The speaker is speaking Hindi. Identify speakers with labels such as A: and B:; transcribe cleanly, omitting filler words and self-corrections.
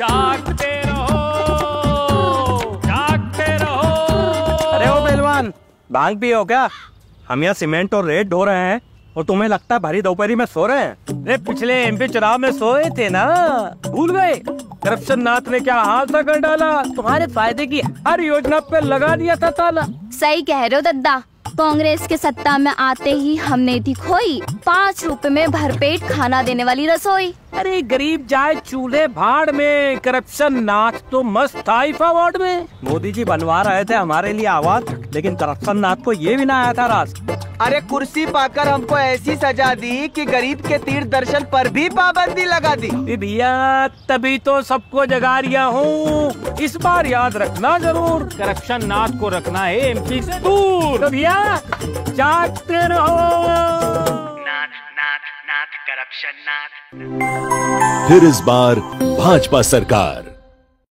A: जागते रहो, जागते रहो।
B: अरे ओ पहलवान, भांग पियो क्या? हम यहाँ सीमेंट और रेत ढो रहे हैं और तुम्हें लगता है भारी दोपहरी में सो रहे हैं? अरे पिछले एमपी चुनाव में सोए थे ना, भूल गए? करप्शन नाथ ने क्या हादसा कर डाला, तुम्हारे फायदे की हर योजना पे लगा दिया था ताला।
C: सही कह रहे हो दद्दा, कांग्रेस के सत्ता में आते ही हमने थी खोई 5 रुपए में भरपेट खाना देने वाली रसोई।
B: अरे गरीब जाए चूल्हे भाड़ में, करप्शन नाथ तो मस्त था इफ अवार्ड में। मोदी जी बनवा रहे थे हमारे लिए आवाज, लेकिन करप्शन नाथ को ये भी ना आया था राज।
D: अरे कुर्सी पाकर हमको ऐसी सजा दी कि गरीब के तीर्थ दर्शन पर भी पाबंदी लगा दी।
B: भैया तभी तो सबको जगा रिया हूँ, इस बार याद रखना जरूर, करप्शन नाथ को रखना है एमपी से दूर। तो भैया जागते रहो।
E: नाथ नाथ नाथ करप्शन नाथ।
F: फिर इस बार भाजपा सरकार।